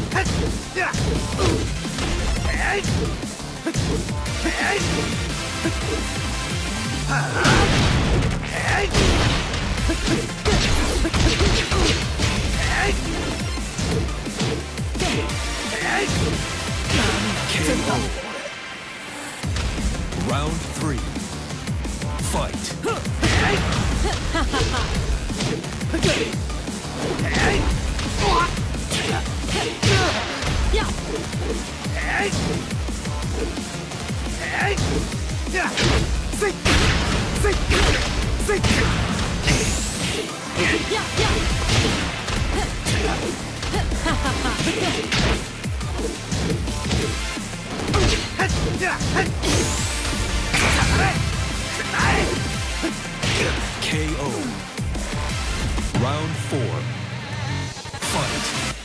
Round 3. Fight. KO. Round 4. Fight.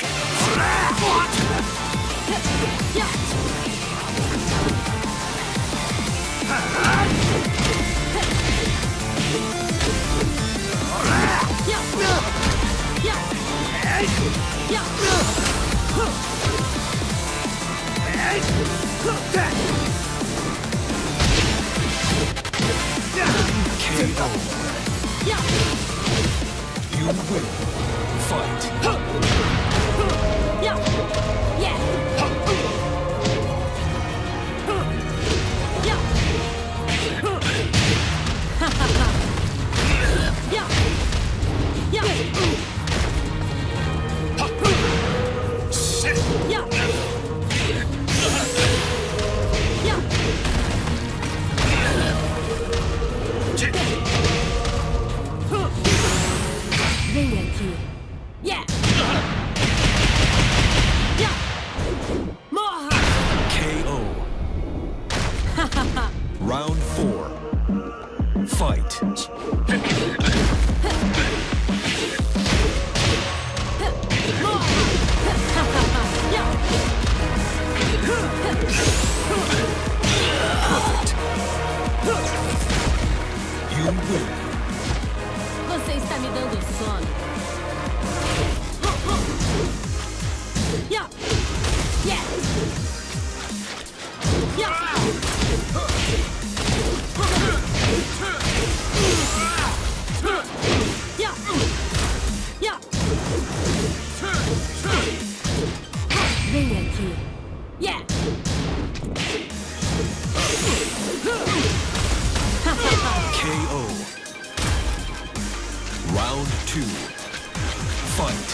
KO. You win. Fight. KO. Round 4. Fight. Perfect. You win. Você está me dando sono. Vem aqui. KO. Round 2. Fight.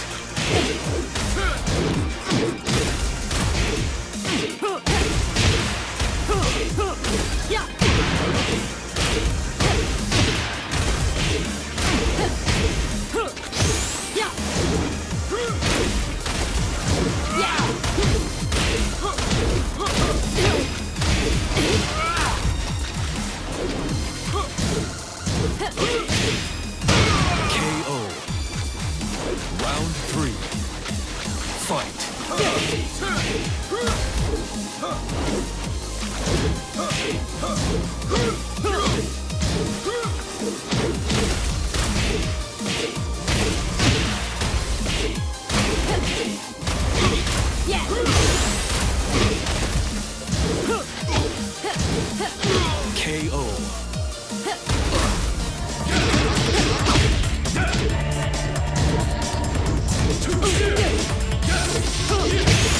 KO. Round 3. Fight. KO.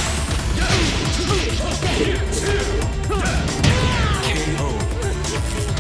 KO.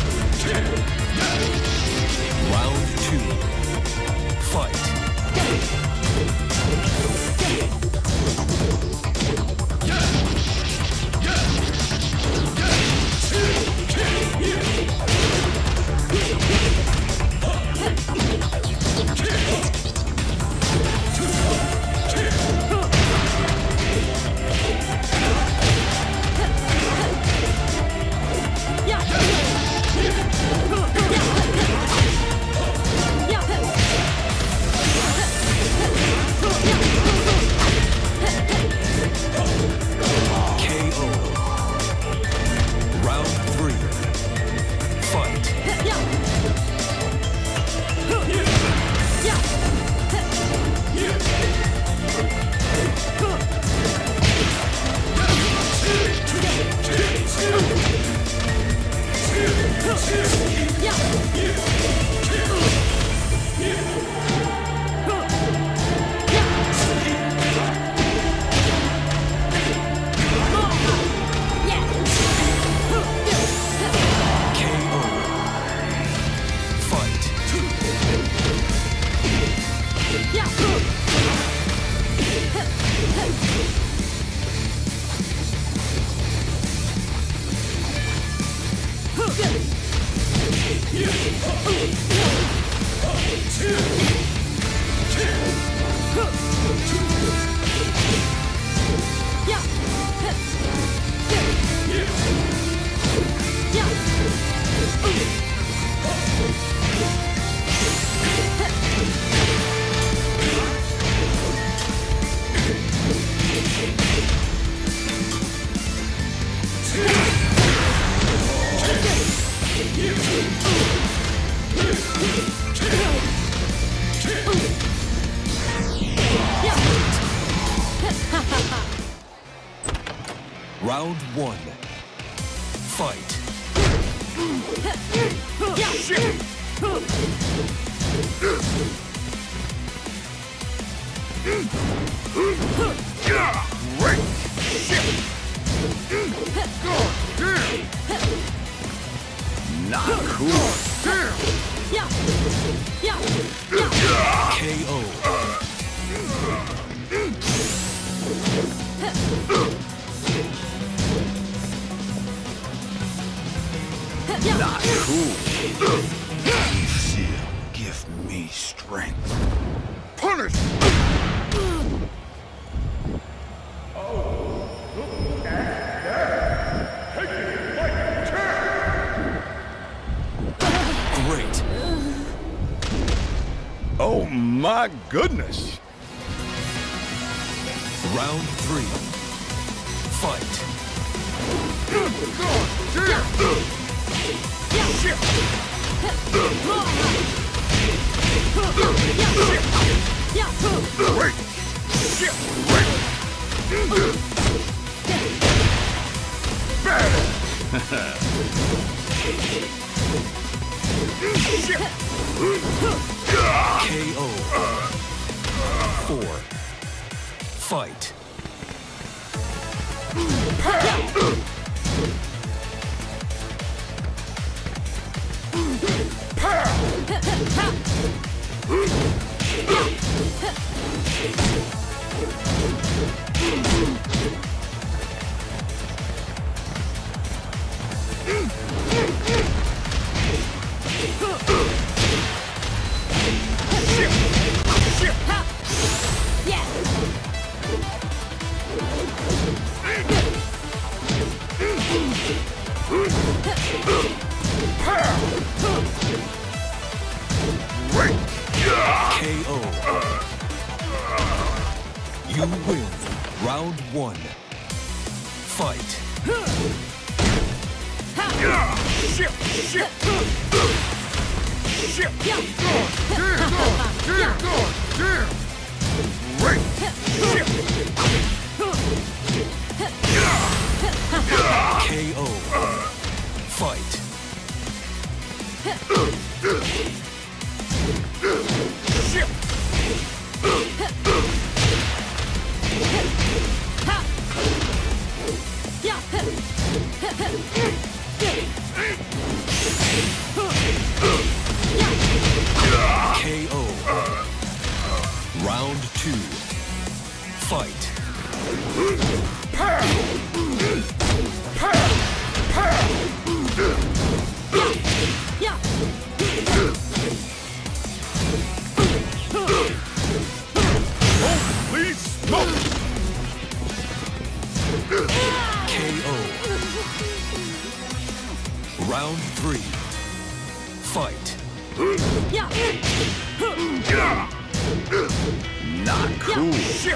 Round one. Fight. Not cool. KO. Not cool. Seal, give me strength. Punish! Great. Oh my goodness! Round three. Fight. KO. 4. Fight. KO. You win. Round one. Fight. KO. Fight. KO. Round two. Fight. Holy smoke! KO. Round three. Fight. Not cool.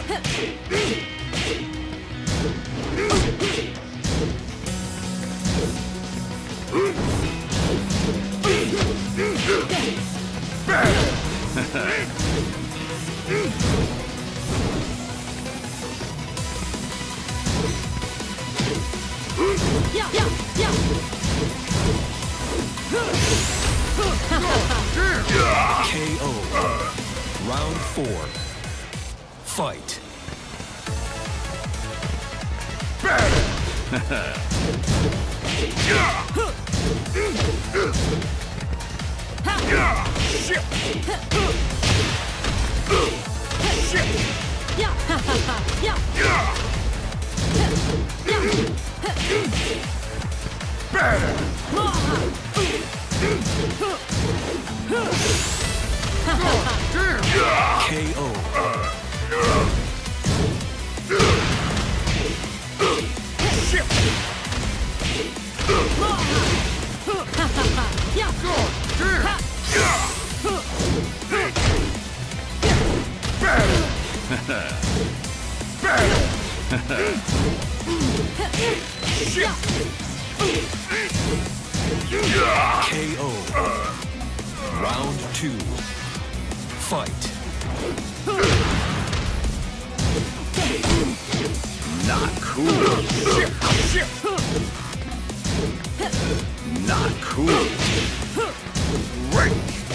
KO. Round four. Fight. KO. KO. Round two. Fight. Not cool. Not cool. Right.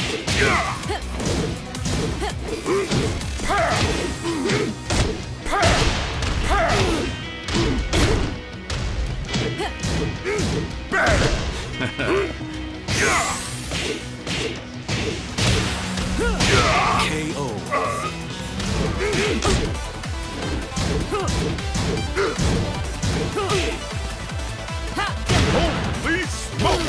Holy smoke!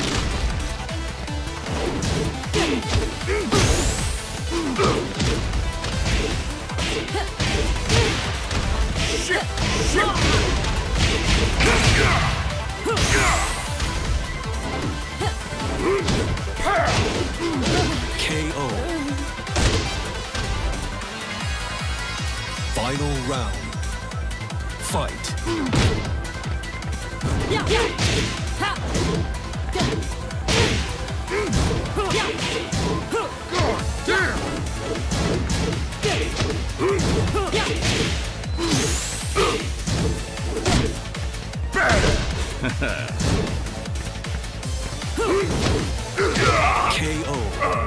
Shit! KO. Final round. Fight. KO.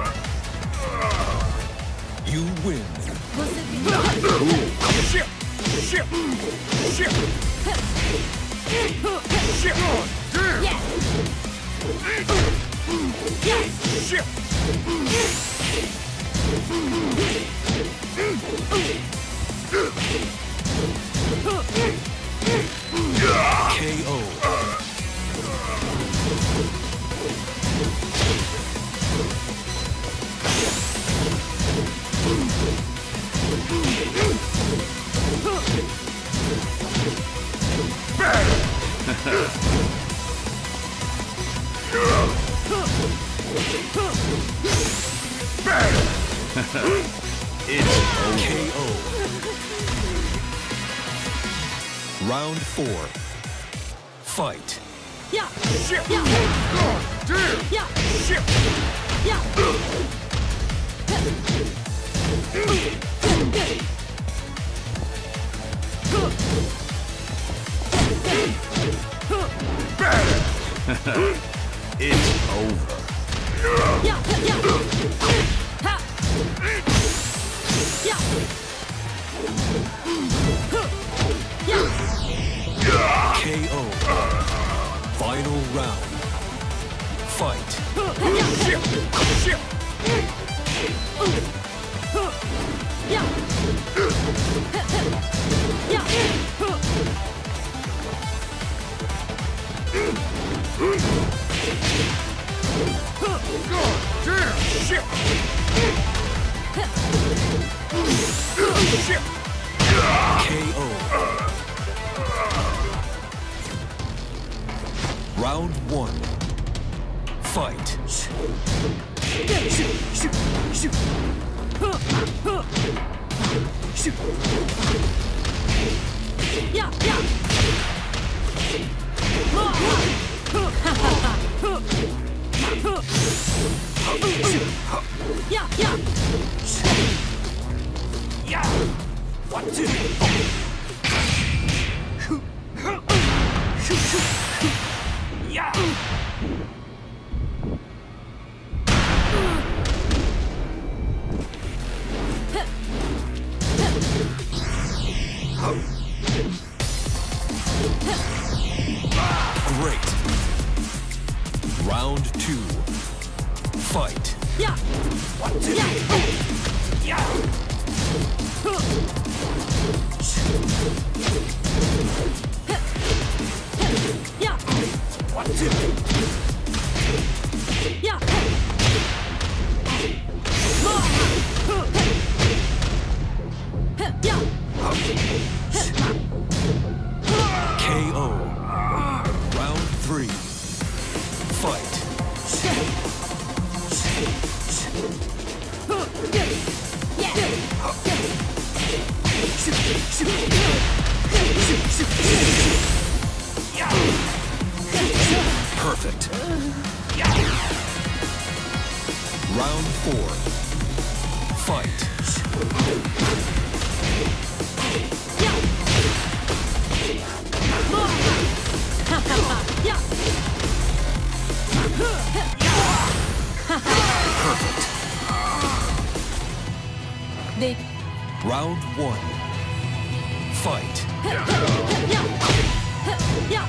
You win. Você Shit! Shit! Shit! Shit! Damn! Yeah. Shit! KO. It's KO. Round 4. Fight. Yeah. shit! Yeah. God damn! Yeah. Shit! Yeah. It's over. Yeah. Yeah. Ha. Yeah. Yeah. KO. Final round. Fight. Shit! Shit! Yeah. Yeah. God damn! Shit! Shit! KO. Round 1. Fight. Yeah. Yeah. Yeah. Yeah. Yeah! What to Yeah! Great. Round 2. Fight. Yeah. What to Yeah. Yeah! Yeah. What to Yeah. Yeah. KO. Round 3. Fight. Perfect. Round 4. Fight. Yeah. Perfect. They. Round 1. Fight. Yeah. Yeah.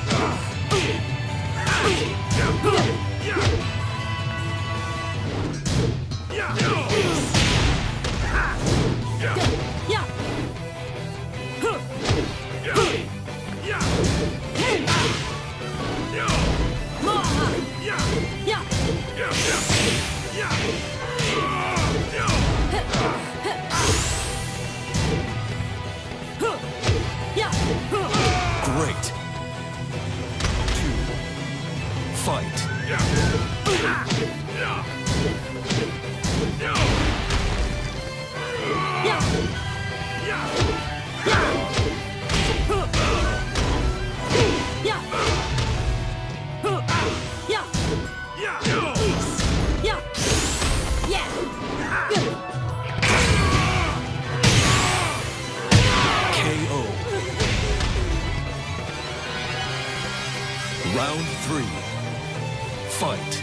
Great. 2. Fight. KO. Round 3. Fight.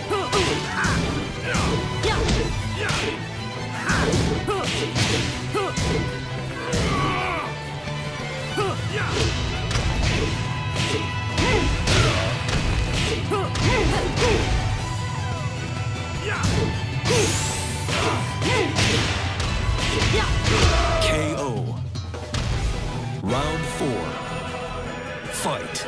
KO. Round 4. Fight.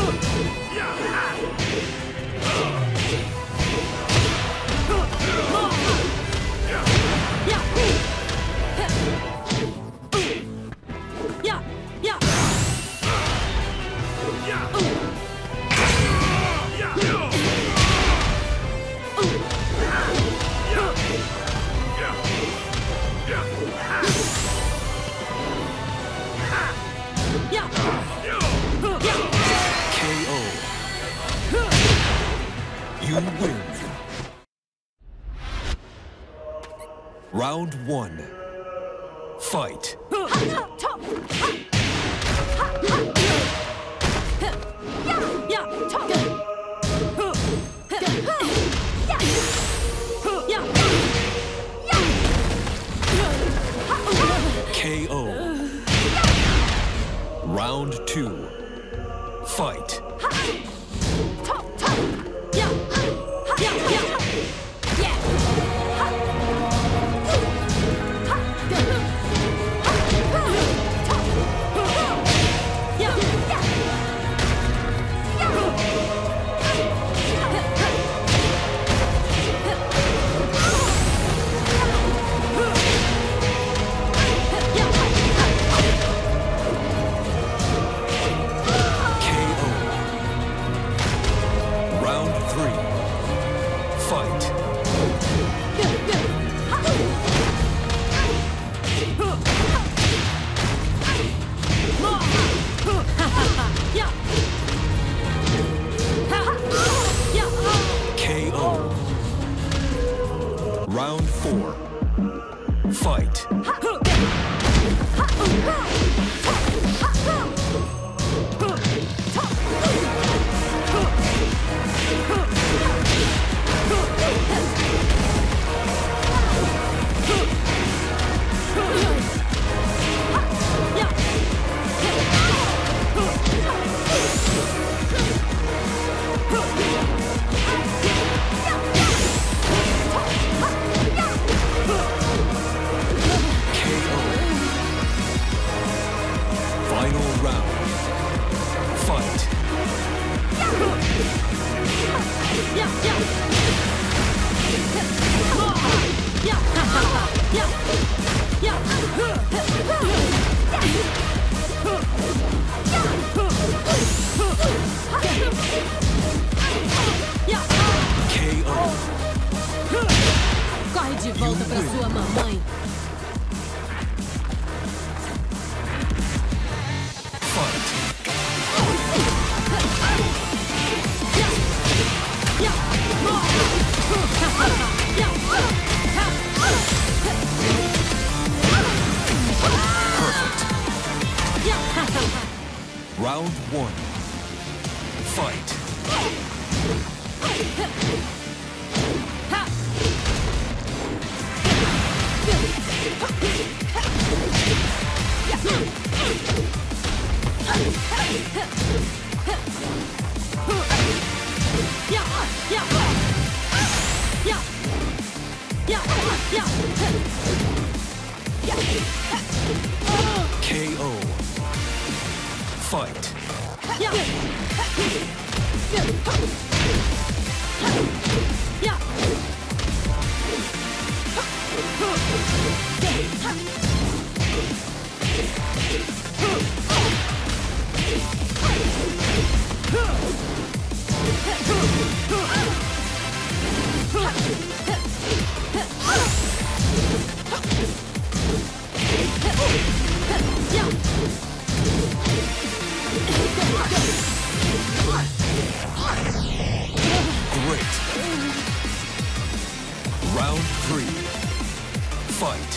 KO. You win. Round 1. Fight. KO. Round 2. Fight. KO. Round 3. Fight. KO. Round 4. Fight. KO. Final round. Fight. KO. Corre de volta pra sua mamãe. Fight. Perfect. Round 1. Fight. KO. Fight. Great. Round 3. Fight.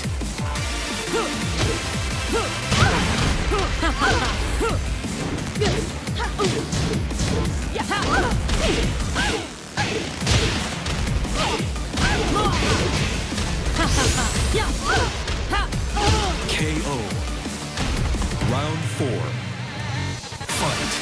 KO. Round 4. Fight.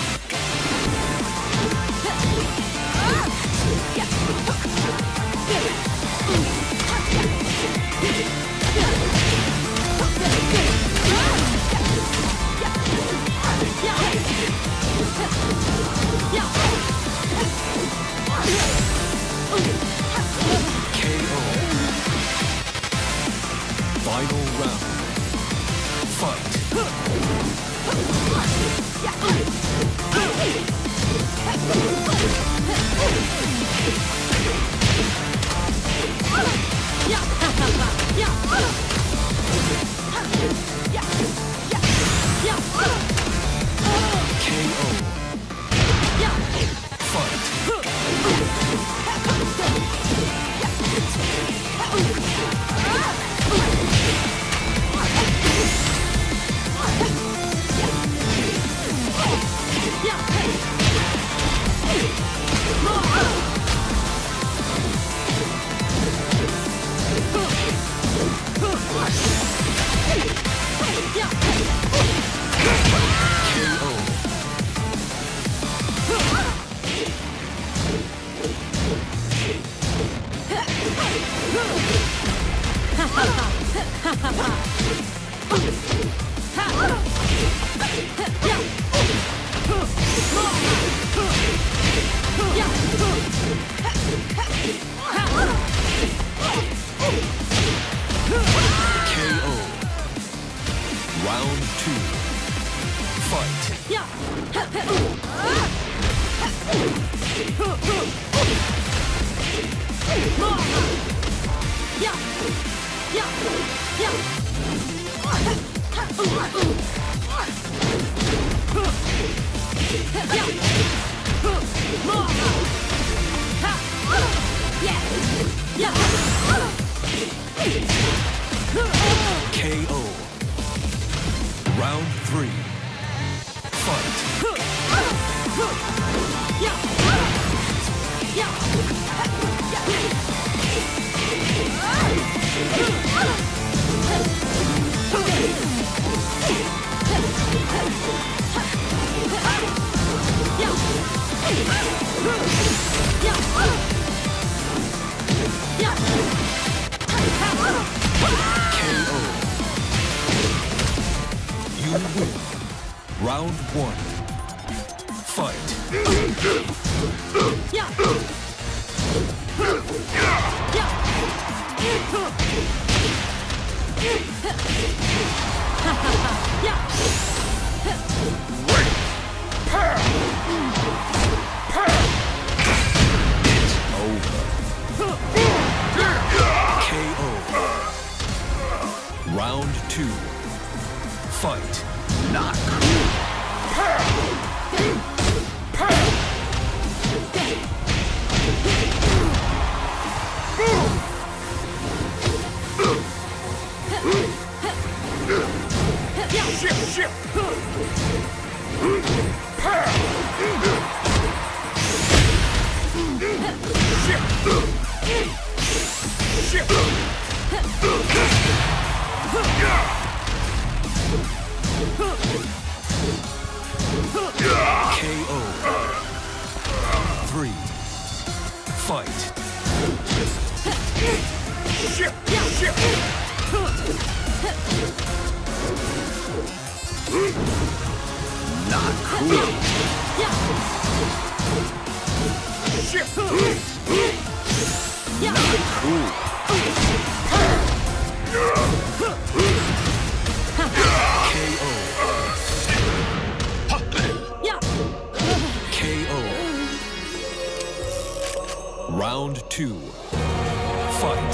KO. Final round. Fight. KO. Fight. KO. Round 2. Fight. KO. Round 3. Fight. KO. You win. Round 1. Fight. It's over. KO. Round 2. Fight. Not cool. KO. 3. Fight. Not cool. Not cool. KO. Round 2. Fight.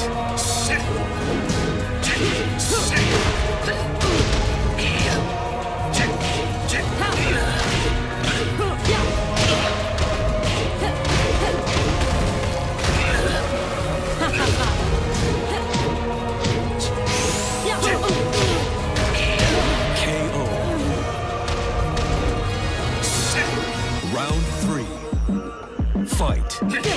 KO. Round 3. Fight.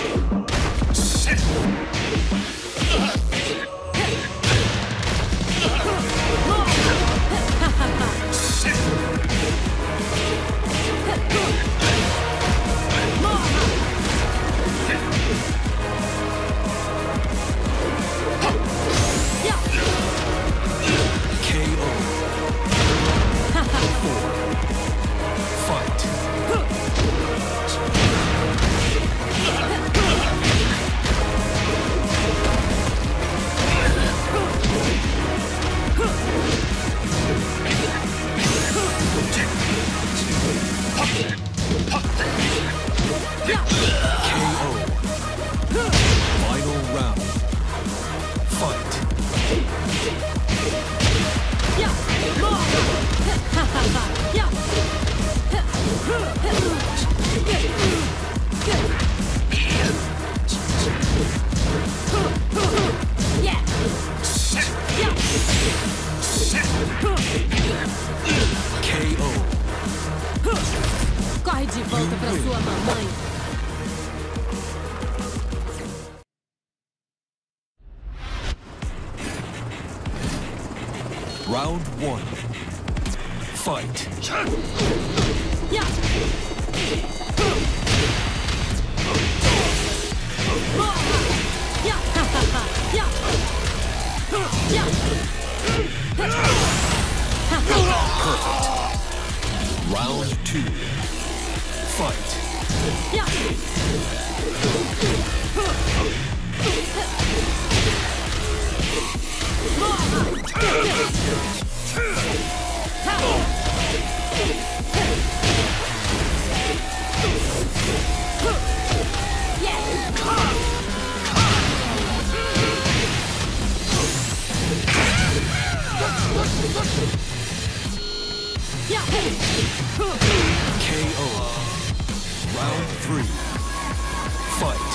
KO. 4. Fight. KO. Final round. Fight. KO. Corre de volta pra sua mamãe. Round 1. Fight. Perfect. Round 2. Fight. KO. Round 3. Fight.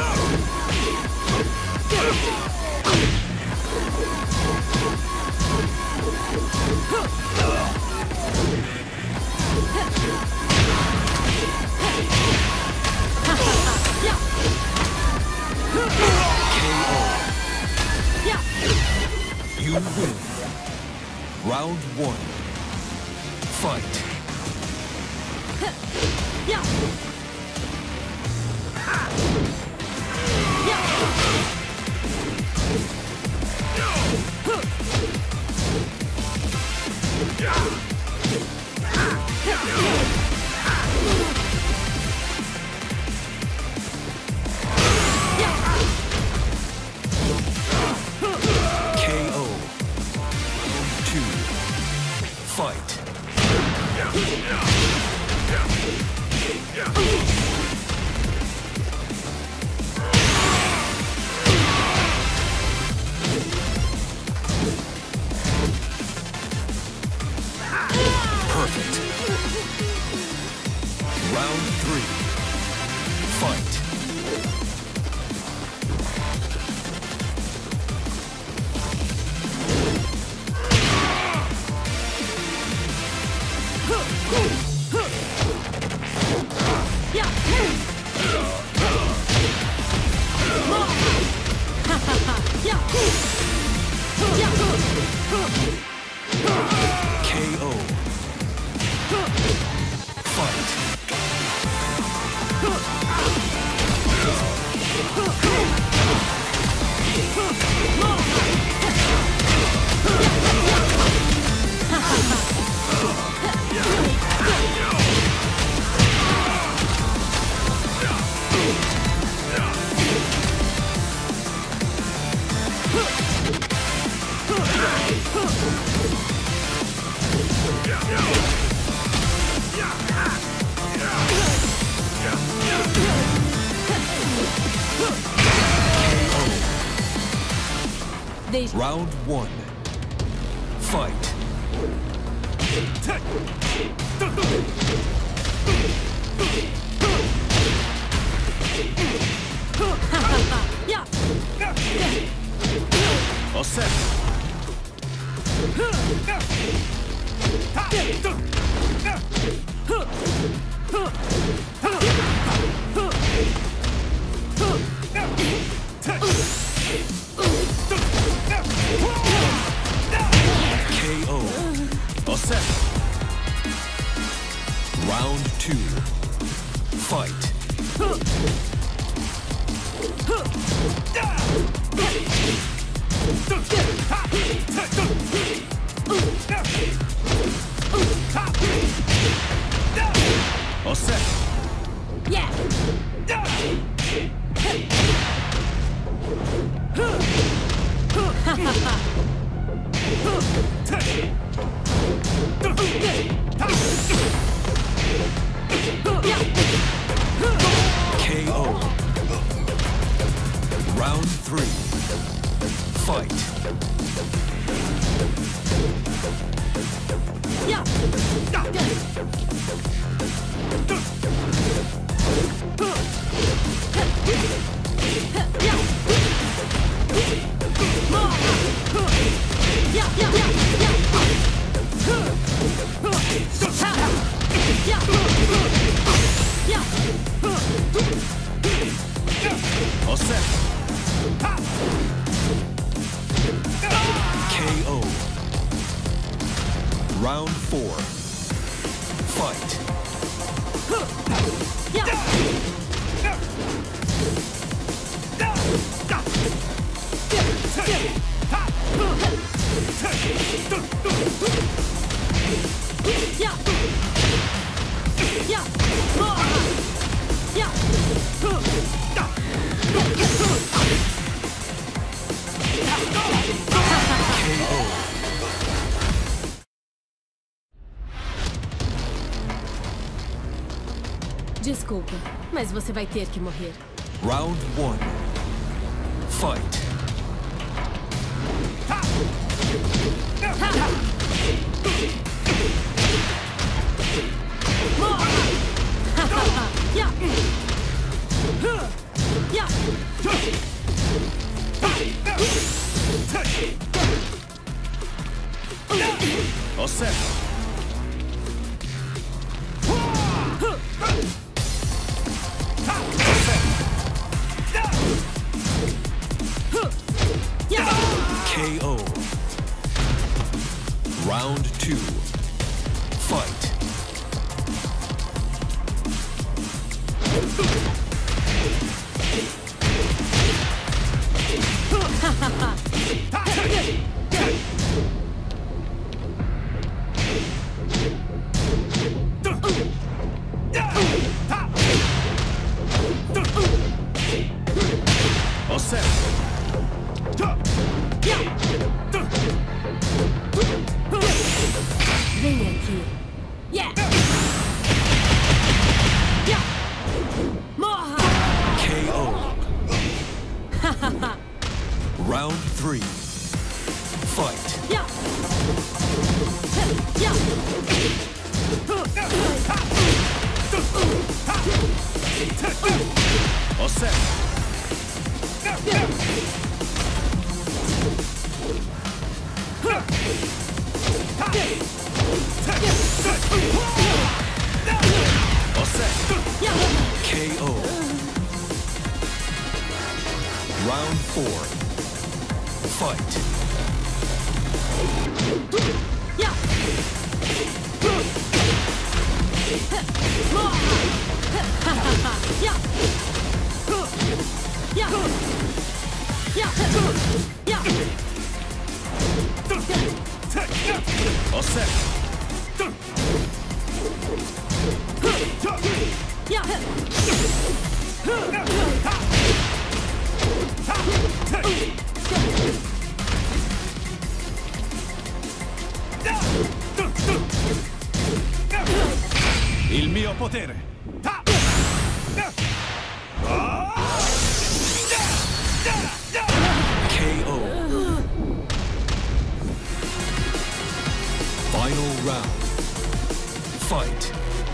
KO. You win. Round 1. Fight. KO. 2. Fight. Perfect. Round 3. Fight. Round 1. Fight. All set. KO. All set. Round 2. Fight. All set. Yeah. KO. Round 3. Fight. Yeah. All set. KO. Round 4. Fight. Desculpa, mas você vai ter que morrer. Round 1. Fight. All set. KO. Round 2. Fight. All set. Vem aqui. Yeah. Morra. KO. Round 3. Fight. All set. All set. KO. Round 4. Fight. All set. Il mio potere. KO. Final round. Fight.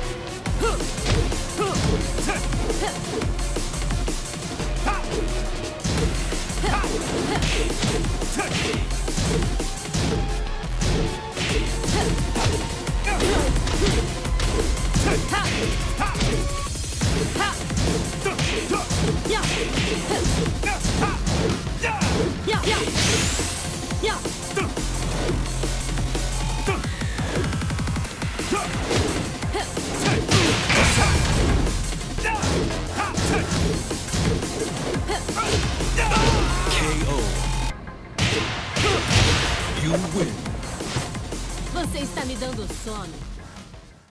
KO. You win. Você está me dando sono.